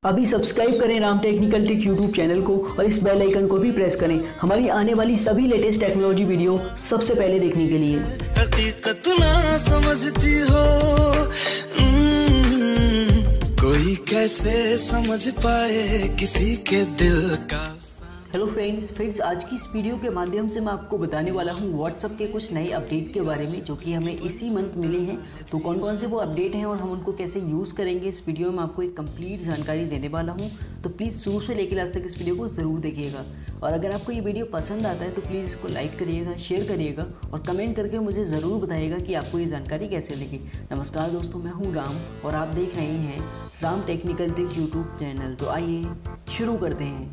अभी सब्सक्राइब करें Ram technical tech YouTube channel को और इस बेल आइकन को भी प्रेस करें हमारी आने वाली सभी लेटेस्ट टेक्नोलॉजी वीडियो सबसे पहले देखने के लिए। हकीकत ना समझती हो कोई कैसे समझ पाए किसी के दिल का। हेलो फ्रेंड्स, आज की इस वीडियो के माध्यम से मैं आपको बताने वाला हूं व्हाट्सएप के कुछ नए अपडेट के बारे में जो कि हमें इसी मंथ मिले हैं। तो कौन कौन से वो अपडेट हैं और हम उनको कैसे यूज़ करेंगे इस वीडियो में आपको एक कंप्लीट जानकारी देने वाला हूं। तो प्लीज़ शुरू से लेकर लास्ट तक इस वीडियो को ज़रूर देखिएगा और अगर आपको ये वीडियो पसंद आता है तो प्लीज़ इसको लाइक करिएगा, शेयर करिएगा और कमेंट करके मुझे ज़रूर बताइएगा कि आपको ये जानकारी कैसे लगी। नमस्कार दोस्तों, मैं हूँ राम और आप देख रहे हैं Ram technical tech YouTube channel. तो आइए शुरू करते हैं।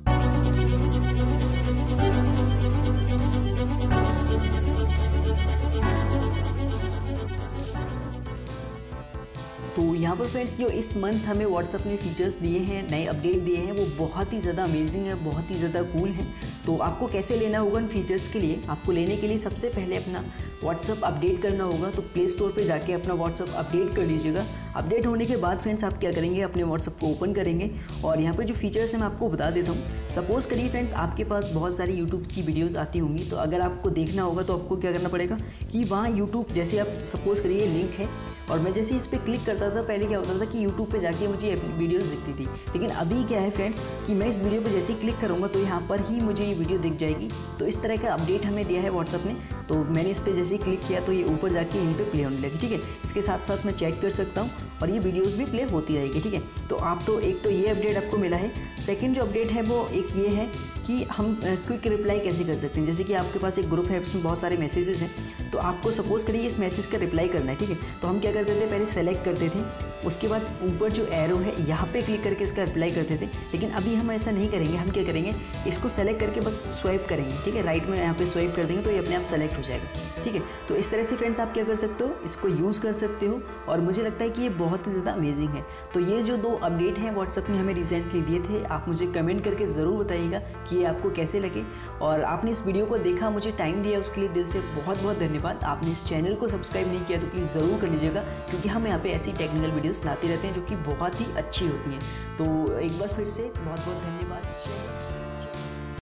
तो यहाँ पर फ्रेंड्स जो इस मंथ हमें व्हाट्सएप ने फीचर्स दिए हैं, नए अपडेट दिए हैं, वो बहुत ही ज़्यादा अमेजिंग है, बहुत ही ज़्यादा कूल है। तो आपको कैसे लेना होगा इन फीचर्स के लिए? आपको लेने के लिए सबसे पहले अपना व्हाट्सएप अपडेट करना होगा। तो प्ले स्टोर पे जाके अपना व्हाट्सएप अपडेट कर लीजिएगा। अपडेट होने के बाद फ्रेंड्स आप क्या करेंगे, अपने व्हाट्सएप को ओपन करेंगे और यहाँ पर जो फीचर्स हैं मैं आपको बता देता हूँ। सपोज़ करिए फ्रेंड्स आपके पास बहुत सारी यूट्यूब की वीडियोज़ आती होंगी, तो अगर आपको देखना होगा तो आपको क्या करना पड़ेगा कि वहाँ यूट्यूब जैसे आप सपोज़ करिए लिंक है और मैं जैसे इस पर क्लिक करता था, पहले क्या होता था कि यूट्यूब पे जाके मुझे वीडियोस दिखती थी। लेकिन अभी क्या है फ्रेंड्स कि मैं इस वीडियो पे जैसे ही क्लिक करूँगा तो यहाँ पर ही मुझे ये वीडियो दिख जाएगी। तो इस तरह का अपडेट हमें दिया है व्हाट्सएप ने। तो मैंने इस पर जैसे ही क्लिक किया तो ये ऊपर जाके यहीं पे प्ले होने लगी। ठीक है, इसके साथ साथ मैं चेक कर सकता हूँ और ये वीडियोस भी प्ले होती रहेगी। ठीक है, तो आप तो एक तो ये अपडेट आपको मिला है। सेकंड जो अपडेट है वो एक ये है कि हम क्विक रिप्लाई कैसे कर सकते हैं। जैसे कि आपके पास एक ग्रुप है, उसमें बहुत सारे मैसेजेस हैं, तो आपको सपोज़ करिए इस मैसेज का रिप्लाई करना है। ठीक है, तो हम क्या करते थे, पहले सेलेक्ट करते थे, उसके बाद ऊपर जो एरो है यहाँ पे क्लिक करके इसका रिप्लाई करते थे। लेकिन अभी हम ऐसा नहीं करेंगे। हम क्या करेंगे, इसको सेलेक्ट करके बस स्वाइप करेंगे। ठीक है, राइट में यहाँ पे स्वाइप कर देंगे तो ये अपने आप सेलेक्ट हो जाएगा। ठीक है, तो इस तरह से फ्रेंड्स आप क्या कर सकते हो, इसको यूज़ कर सकते हो और मुझे लगता है कि ये बहुत ही ज़्यादा अमेजिंग है। तो ये जो दो अपडेट हैं व्हाट्सएप ने हमें रिसेंटली दिए थे, आप मुझे कमेंट करके ज़रूर बताइएगा कि ये आपको कैसे लगे। और आपने इस वीडियो को देखा, मुझे टाइम दिया, उसके लिए दिल से बहुत बहुत धन्यवाद। आपने इस चैनल को सब्सक्राइब नहीं किया तो प्लीज़ ज़रूर कर लीजिएगा, क्योंकि हम यहाँ पे ऐसी टेक्निकल वीडियोस लाते रहते हैं जो कि बहुत ही अच्छी होती हैं। तो एक बार फिर से बहुत बहुत धन्यवाद।